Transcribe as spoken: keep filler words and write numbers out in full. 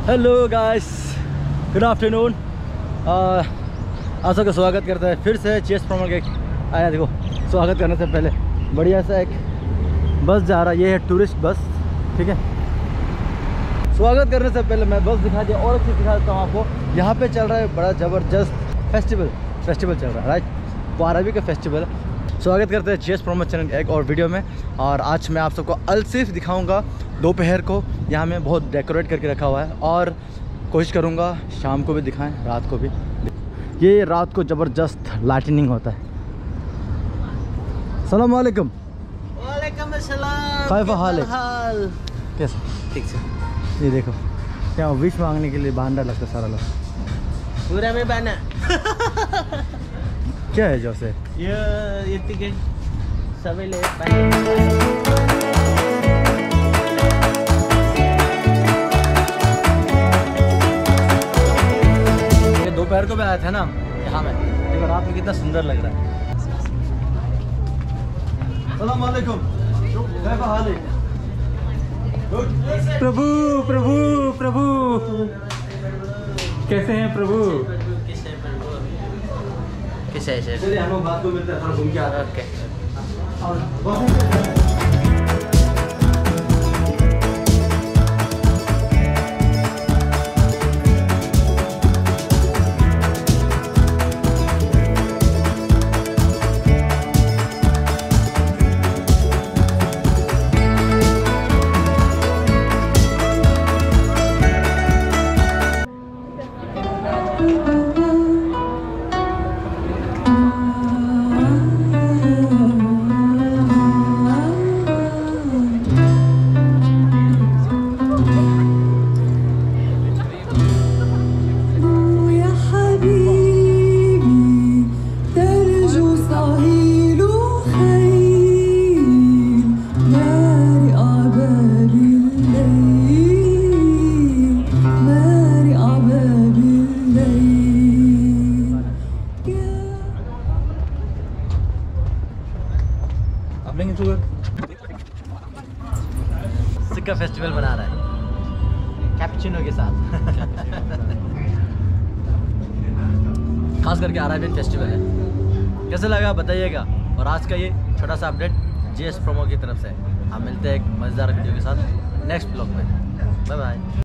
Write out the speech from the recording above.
Hello guys, good afternoon. आप सबका स्वागत करता है फिर से चेस प्रोमो के आया। देखो, स्वागत करने से पहले बढ़िया सा एक बस जा रहा है, ये है टूरिस्ट बस, ठीक है। स्वागत करने से पहले मैं बस दिखा दिया और एक चीज़ दिखा देता हूँ आपको। यहाँ पे चल रहा है बड़ा ज़बरदस्त फेस्टिवल फेस्टिवल चल रहा है, राइट। बारहवीं का फेस्टिवल। स्वागत करते हैं चेस प्रोमो चैनल एक और वीडियो में। और आज मैं आप सबको अलसिफ दिखाऊंगा दोपहर को। यहाँ में बहुत डेकोरेट करके रखा हुआ है और कोशिश करूँगा शाम को भी दिखाएं, रात को भी। ये रात को ज़बरदस्त लाइटनिंग होता है। सलाम वालेकुम। वालेकुम अस्सलाम। कैसा हाल है? हाल कैसा? ठीक से। ये देखो, क्या विश मांगने के लिए बांधा लगता है सारा लोग। पूरा में बना। क्या है जो से? ये ये टिकट सभी ले पाए। दोपहर को भी आया था ना यहाँ में, देखो रात में कितना सुंदर लग रहा है। अस्सलाम वालेकुम। कैसा हाल है? प्रभु प्रभु प्रभु कैसे हैं प्रभु? किसे किसे चलिए हम लोग बात को मिलते हैं, थोड़ा घूम के आ रहे हैं। ओके। और सिक्का फेस्टिवल बना रहा है कैपुचिनो के साथ। खास करके अरेबियन फेस्टिवल है। कैसा लगा बताइएगा। और आज का ये छोटा सा अपडेट जेएस प्रोमो की तरफ से। हम मिलते हैं एक मज़ेदार वीडियो के साथ नेक्स्ट ब्लॉग में। Bye bye.